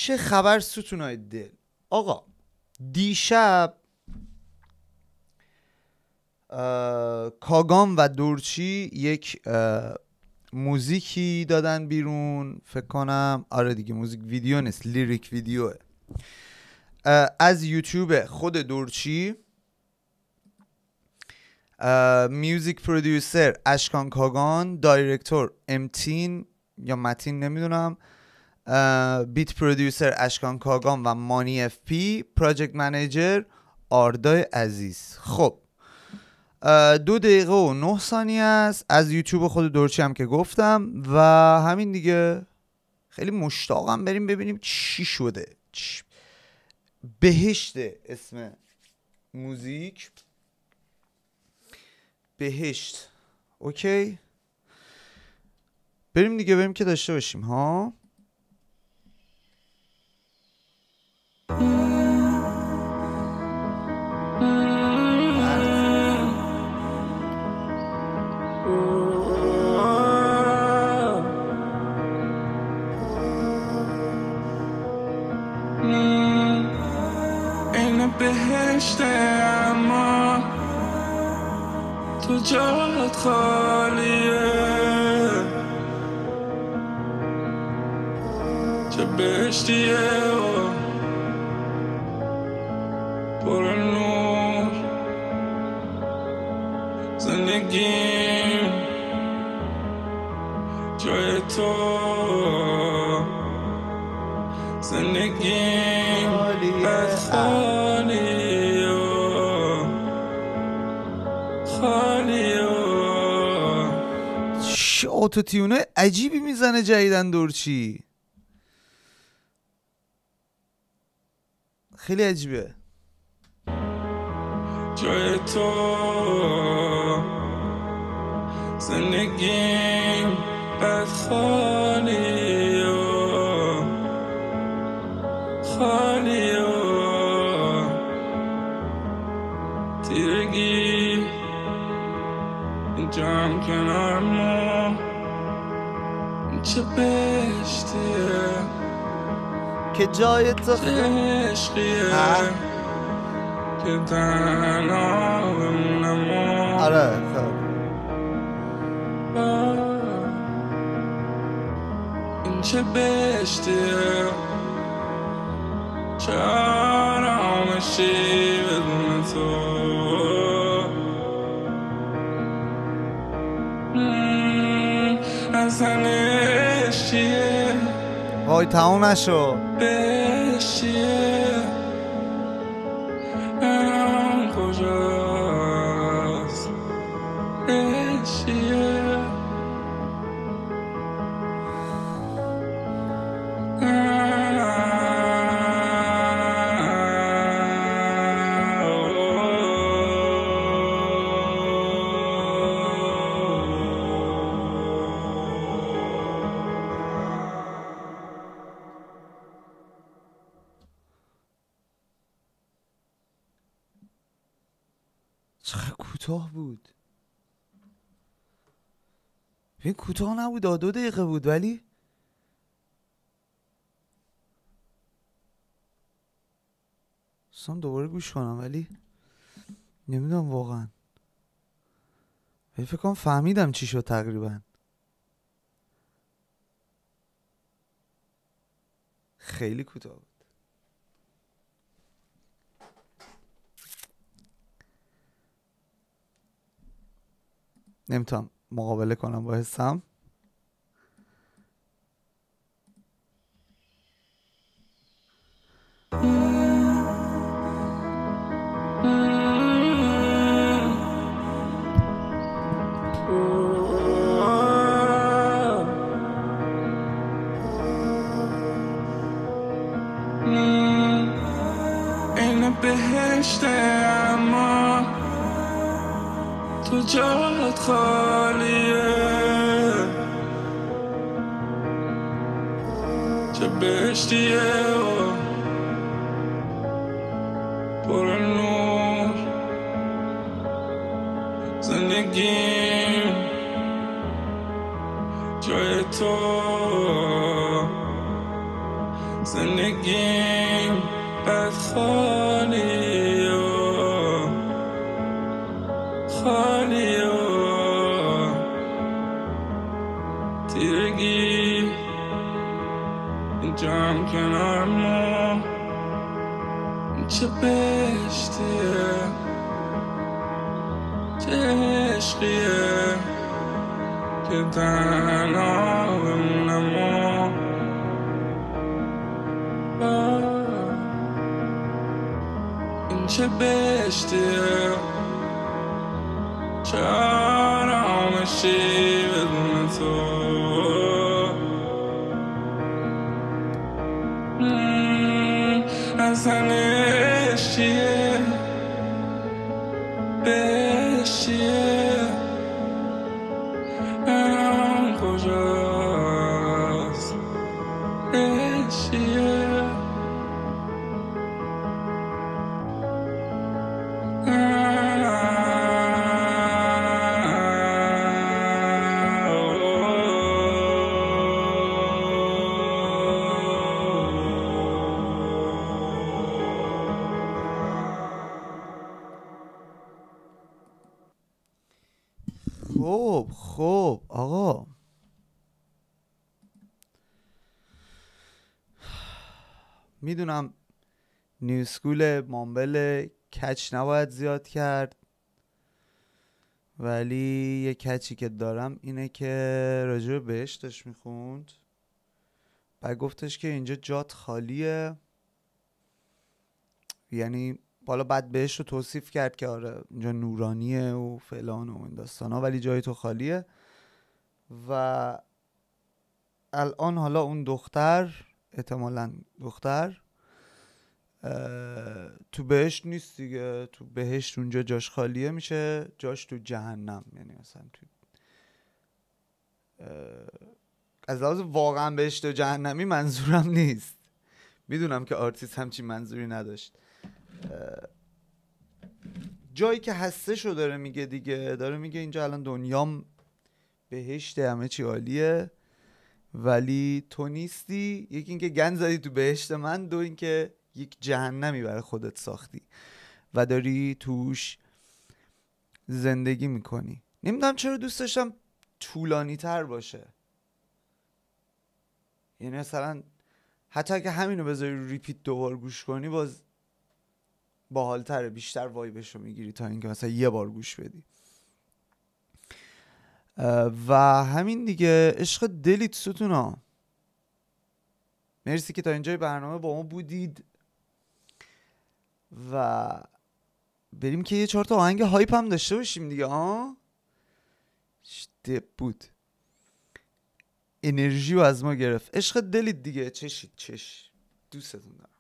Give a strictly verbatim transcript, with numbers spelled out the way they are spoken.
چه خبر ستونای دل؟ آقا دیشب کاگام و دورچی یک موزیکی دادن بیرون، فکر کنم آره دیگه موزیک ویدیو نیست، لیریک ویدیوه، از یوتیوب خود دورچی. میوزیک پرودیوسر اشکان کاگان، دایرکتور امتین یا متین نمیدونم، بیت پرودیوسر اشکان کاگان و مانی اف پی، پراجکت منیجر آردای عزیز. خب دو دقیقه و نه ثانیه است از یوتیوب خود دورچی هم که گفتم و همین دیگه. خیلی مشتاقم بریم ببینیم چی شده. چی؟ بهشت اسم موزیک، بهشت. اوکی بریم دیگه، بریم که داشته باشیم ها. این بهشت اما تو جات خالیه، چه بهشتیه و پر نور، زندگیم جای تو، زندگیم بد خالیه خالیه. چه آتوتیونه عجیبی میزنه جدیدن دورچی، خیلی عجیبه. جای تو زندگیم بد خالیه خالیه، تیرگی اینجا هم کنار ما، چه بهشتیه که جای تو عشقیه که تنها بمونم. آره خب این چه بهشتیه، چه آرامشی بدون تو، اصلا عشقیه وای تموم نشو. بهشتیه هم کجاست، عشقیه چقدر کوتاه بود. این کوتاه نبود، دو دقیقه بود ولی سام دوباره گوش کنم ولی نمیدونم واقعا، ولی فکر کنم فهمیدم چی شد تقریبا. خیلی کوتاه بود. نمیتونم مقابله کنم با حسم. این بهشت اما تو جات خالیه، چه بهشتیه و پر نور، زندگیم جای تو، زندگیم بد خالی و خالی و تیرگی اینجا هم کنار ما چه بهشتیه چه عشقیه که تنها بمونم این چه بهشتیه چه آرامشی بدون تو اصلا عشق چیه بهشت چیه الان کجاست عشق چیه خب خب آقا میدونم نیو سکول مامبل کچ نباید زیاد کرد، ولی یه کچی که دارم اینه که راجع به بهشتش میخوند، بعد گفتش که اینجا جات خالیه، یعنی بالا بعد بهشت رو توصیف کرد که آره اینجا نورانیه و فلان و این داستانا، ولی جای تو خالیه. و الان حالا اون دختر، احتمالاً دختر تو بهشت نیست دیگه، تو بهشت اونجا جاش خالیه، میشه جاش تو جهنم. یعنی مثلا تو از لحاظ واقعا بهشت و جهنمی منظورم نیست، میدونم که آرتیست همچین منظوری نداشت، جایی که هستشو داره میگه دیگه، داره میگه اینجا الان دنیام بهشت، همه چی عالیه ولی تو نیستی، یکی اینکه گند زدی تو بهشت من، دو اینکه یک جهنمی برای خودت ساختی و داری توش زندگی میکنی. نمیدونم چرا دوست داشتم طولانی تر باشه، یعنی مثلا حتی که همینو بذاری رو ریپیت دوبار گوش کنی باز باحال‌تره، بیشتر وایبشو میگیری تا اینکه مثلا یه بار گوش بدی. و همین دیگه، عشق دلیت ستونا، مرسی که تا اینجای برنامه با ما بودید و بریم که یه چهار تا آهنگ هایپ هم داشته باشیم دیگه. ها شده بود، انرژی رو از ما گرفت. عشق دلیت دیگه، چشید چش، دوستتون دارم.